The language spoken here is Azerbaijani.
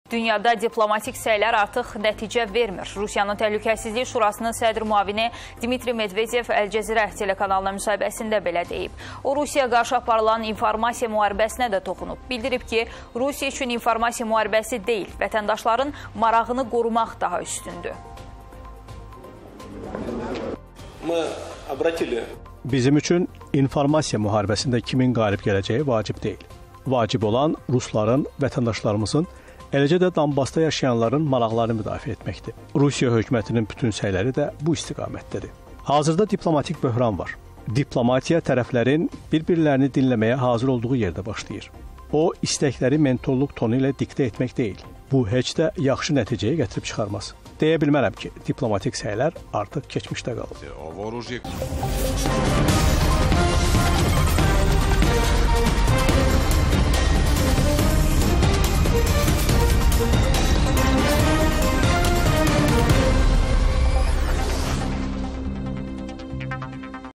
Dünyada diplomatik səylər artıq nəticə vermir. Rusiyanın Təhlükəsizlik Şurasının sədr müavini Dmitri Medvedev Əl Cəzirə telekanalına müsahibəsində belə deyib. O, Rusiyaya qarşı aparılan informasiya müharibəsinə də toxunub. Bildirib ki, Rusiya üçün informasiya müharibəsi deyil, vətəndaşların marağını qorumaq daha üstündür. Bizim üçün informasiya müharibəsində kimin qalib gələcəyi vacib deyil. Vacib olan Rusların, vətəndaşlarımızın, eləcə də Donbasda yaşayanların maraqlarını müdafiə etməkdir. Rusiya hökumətinin bütün səyləri də bu istiqamətdədir. Hazırda diplomatik böhran var. Diplomatiya tərəflərin bir-birlərini dinləməyə hazır olduğu yerdə başlayır. O, istəkləri mentorluq tonu ilə diktə etmək deyil. Bu, heç də yaxşı nəticəyə gətirib çıxarmaz. Deyə bilmərəm ki, diplomatik səylər artıq keçmişdə qalıb.